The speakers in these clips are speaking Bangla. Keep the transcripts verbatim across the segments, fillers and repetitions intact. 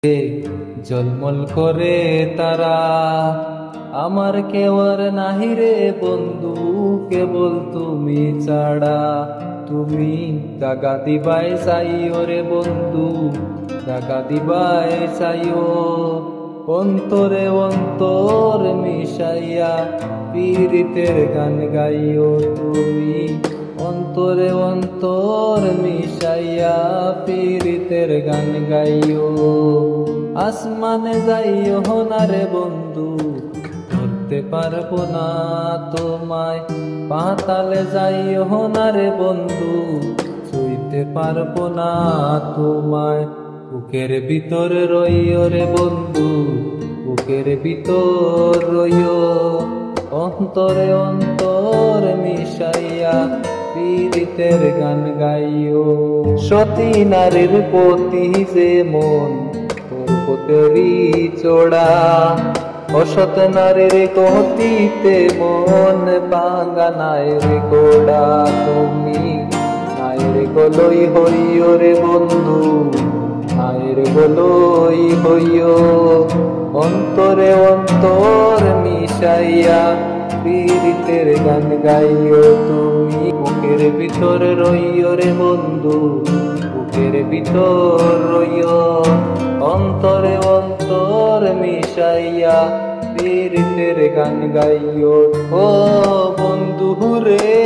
জলমল করে তারা, আমার কেউ আর নাহি রে বন্ধু, কেবল তুমি ছাড়া। তুমি দাগা দিবাই চাইও রে বন্ধু, দাগা দিবাই চাইও। অন্তরে অন্তর মিশাইয়া পীড়িতের গান গাইও তুমি, অন্তরে অন্তর মিশাইয়া পীড়িতের গান গাইও। আসমানে যাইও না রে বন্ধু, ধরতে পারবো না তোমায়। পাতালে যাইও না রে বন্ধু, ছুঁইতে পারবো না তোমায়। বুকের ভিতর রইও রে বন্ধু, বুকের ভিতর রইও। অন্তরে অন্তর মিশাইয়া পীড়িতের গান গাইও। সতী নারীর প্রতি যে মন, তোর প্রতি চোড়া। অসৎ নারীর গতিতে মন ভাঙা নাই রে গোড়া। তুমি নাইরে গলই হইও রে বন্ধু, নাইরে গলই হইও। অন্তরে অন্তর মিশাইয়া পীড়িতের গান গাইও তুমি। বুকের ভিতর রইও রে বন্ধু, বুকের ভিতর রইও। অন্তরে অন্তর মিশাইয়া পীড়িতের গান গাইও। ও বন্ধু রে,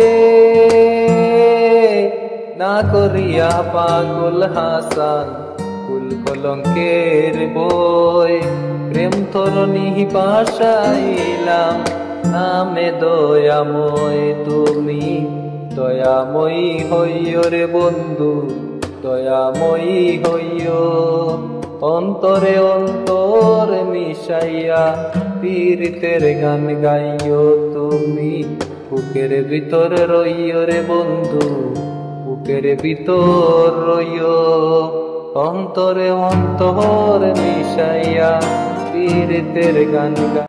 না করিয়া পাগল হাসান কুল কলঙ্কের বই। প্রেম তরণী পাশাইলাম নামে দয়াময় তুমি। দয়াময়ী হইও রে বন্ধু, দয়াময়ী হইও। অন্তরে অন্তর মিশাইয়া পীড়িতের গান গাইও তুমি। বুকের ভিতর রইও রে বন্ধু, বুকের ভিতর রইও। অন্তরে অন্তর মিশাইয়া পীড়িতের গান গাইও।